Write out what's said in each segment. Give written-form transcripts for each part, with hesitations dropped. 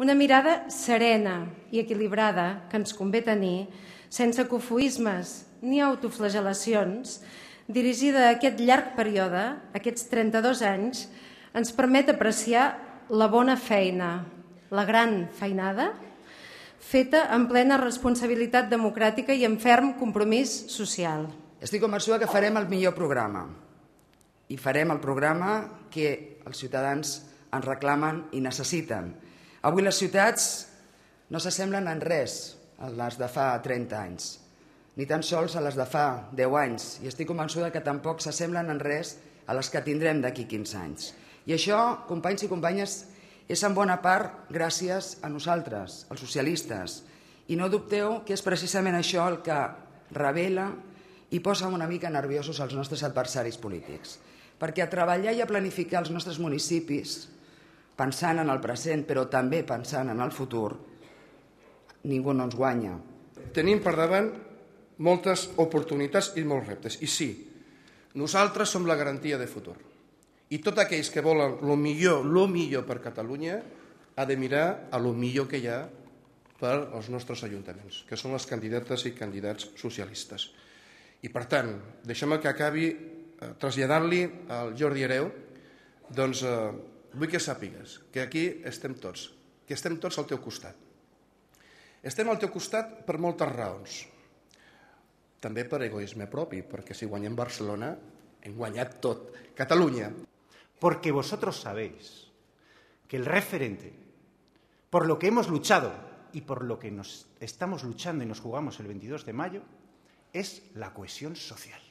Una mirada serena i equilibrada que ens convé tenir, sense cofoismes ni autoflagel·lacions, dirigida a aquest llarg període, aquests 32 anys, ens permet apreciar la bona feina, la gran feinada, feta en plena responsabilitat democràtica i en ferm compromís social. Estic convençuda que farem el millor programa i farem el programa que els ciutadans ens reclamen i necessiten. Avui les ciutats no s'assemblen en res a les de fa 30 anys, ni tan sols a les de fa 10 anys, i estic convençuda que tampoc s'assemblen en res a les que tindrem d'aquí 15 anys. I això, companys i companyes, és en bona part gràcies a nosaltres, els socialistes, i no dubteu que és precisament això el que revela i posa una mica nerviosos els nostres adversaris polítics. Perquè a treballar i a planificar els nostres municipis, pensant en el present, però també pensant en el futur, ningú no ens guanya. Tenim per davant moltes oportunitats i molts reptes. I sí, nosaltres som la garantia de futur. I tots aquells que volen el millor per Catalunya ha de mirar a lo millor que hi ha per als nostres ajuntaments, que són les candidates i candidats socialistes. I per tant, deixem que acabi traslladant-li al Jordi Hereu, doncs vull que sàpigues que aquí estem tots, que estem tots al teu costat. Estem al teu costat per moltes raons. També per egoisme propi, perquè si guanyem Barcelona hem guanyat tot, Catalunya. Porque vosotros sabéis que el referente, por lo que hemos luchado y por lo que nos estamos luchando y nos jugamos el 22 de mayo, es la cohesión social.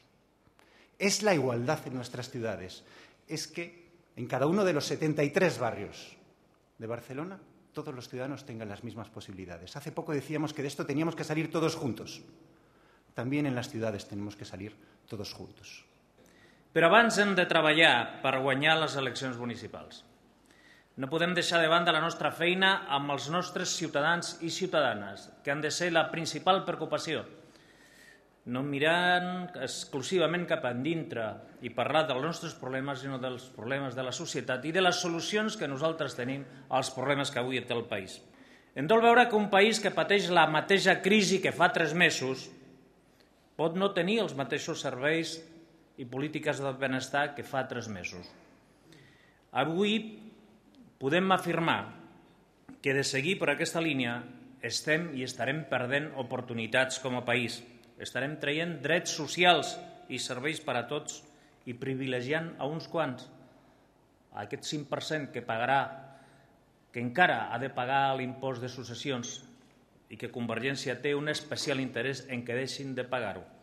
Es la igualdad en nuestras ciudades. Es que en cada uno de los 73 barrios de Barcelona todos los ciudadanos tengan las mismas posibilidades. Hace poco decíamos que de esto teníamos que salir todos juntos. También en las ciudades tenemos que salir todos juntos. Però abans hem de treballar per guanyar les eleccions municipals. No podem deixar de banda la nostra feina amb els nostres ciutadans i ciutadanes, que han de ser la principal preocupació. No mirant exclusivament cap endintre i parlar dels nostres problemes, sinó dels problemes de la societat i de les solucions que nosaltres tenim als problemes que avui té el país. Hem de veure que un país que pateix la mateixa crisi que fa 3 mesos pot no tenir els mateixos serveis i polítiques de benestar que fa 3 mesos. Avui podem afirmar que de seguir per aquesta línia estem i estarem perdent oportunitats com a país. Estarem traient drets socials i serveis per a tots i privilegiant a uns quants. Aquest 5% que pagarà, que encara ha de pagar l'impost de successions i que Convergència té un especial interès en que deixin de pagar-ho.